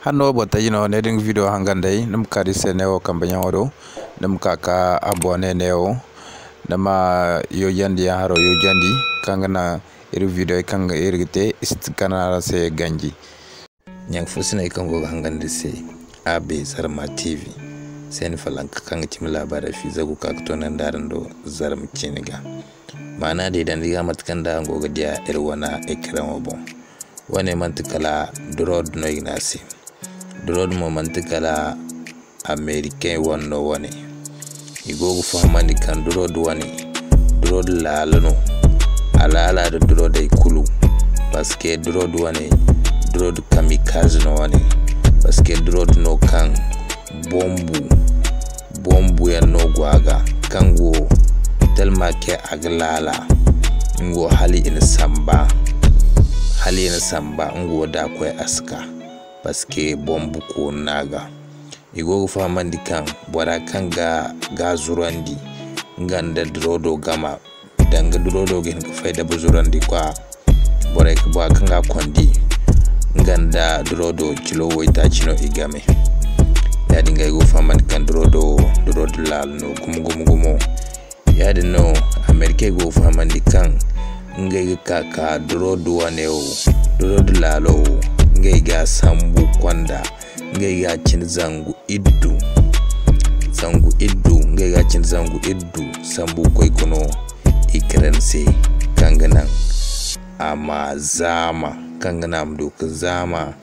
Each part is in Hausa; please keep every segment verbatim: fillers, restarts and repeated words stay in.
Hanno bota yino ne ding video hangandai num kadi seneo kambanya wado num kaka abone neo nama yo yandi haro yo jandi kangana iri video kanga irigite istikana se ganji nyang fusina ikango hangande se abe Zarma T V sen falanka kanga tim labara fi zagu kakto nan darando Zarma Ciniga mana de dan diga matkanda ngoga dia irwana ekramo bon wane mantikala drod no ignasi drod mo mantikala americain wonno wane igogo famani kan drod wane drod lalano alala do drod ay kulu parce que drod wane drod kamikaze no wane parce que drod no kan bombu bombu ya no gwaga kango telma ke aglala ngo hali in samba hali in samba ngo da ko aska parce que bombu ko naga igogo famandi kan bora kanga gazurandi nganda drodo gama danga drodo gen ko fayda buzurandi kwa bora ko ba kanga kondi nganda drodo kilo woita chino igame ya dinga igogo famandi kan drodo drodo lalno gum gumo ya dino america go famandi kan ngai kaka drodo waneo drodo lalo ngai ga sambu kwanda ngai ga cin zangu iddu zangu iddu ngai ga cin zangu iddu sambu koi kono ikrense kanganan ama zama kangana mdu zama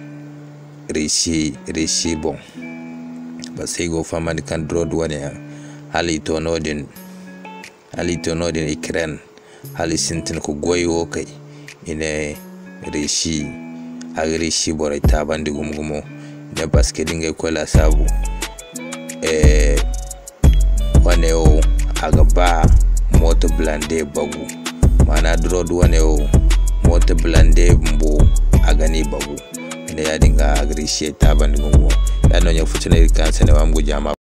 rishi rishi bon basai go famani kan drodo wane hali to nodin hali to nodin ikren hali sintin ko goyo kai ine rishi agri shi bore tabandi gumgumo ne basket dinga ko la sabu eh wane o agaba moto blande bagu mana drod wane o moto blande mbo agani bagu ne ya dinga agri shi tabandi gumgumo ya no nya futune kan sene wamgu jama